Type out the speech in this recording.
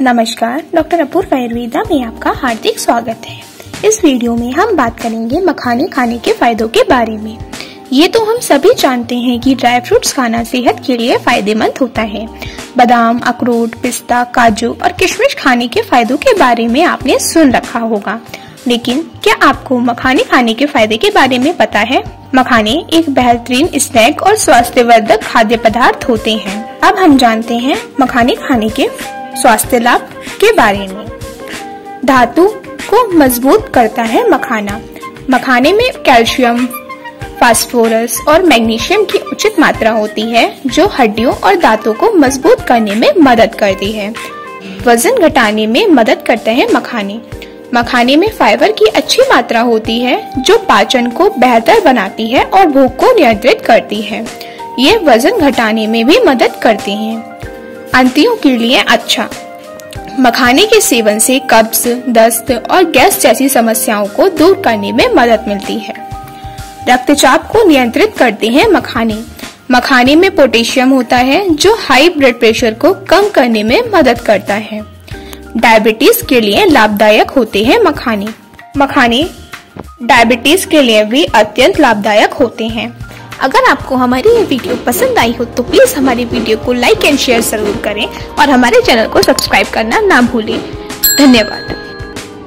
नमस्कार, डॉक्टर अपूर्व आयुर्वेदा में आपका हार्दिक स्वागत है। इस वीडियो में हम बात करेंगे मखाने खाने के फायदों के बारे में। ये तो हम सभी जानते हैं कि ड्राई फ्रूट्स खाना सेहत के लिए फायदेमंद होता है। बादाम, अखरोट, पिस्ता, काजू और किशमिश खाने के फायदों के बारे में आपने सुन रखा होगा, लेकिन क्या आपको मखाने खाने के फायदे के बारे में पता है? मखाने एक बेहतरीन स्नैक और स्वास्थ्यवर्धक खाद्य पदार्थ होते हैं। अब हम जानते हैं मखाने खाने के स्वास्थ्य लाभ के बारे में। धातु को मजबूत करता है मखाना। मखाने में कैल्शियम, फास्फोरस और मैग्नीशियम की उचित मात्रा होती है, जो हड्डियों और दांतों को मजबूत करने में मदद करती है। वजन घटाने में मदद करते हैं मखाने। मखाने में फाइबर की अच्छी मात्रा होती है, जो पाचन को बेहतर बनाती है और भूख को नियंत्रित करती है। ये वजन घटाने में भी मदद करती हैं। आंतों के लिए अच्छा। मखाने के सेवन से कब्ज, दस्त और गैस जैसी समस्याओं को दूर करने में मदद मिलती है। रक्तचाप को नियंत्रित करते हैं मखाने। मखाने में पोटेशियम होता है, जो हाई ब्लड प्रेशर को कम करने में मदद करता है। डायबिटीज के लिए लाभदायक होते हैं मखाने। मखाने डायबिटीज के लिए भी अत्यंत लाभदायक होते हैं। अगर आपको हमारी ये वीडियो पसंद आई हो तो प्लीज हमारी वीडियो को लाइक एंड शेयर जरूर करें और हमारे चैनल को सब्सक्राइब करना ना भूलें। धन्यवाद।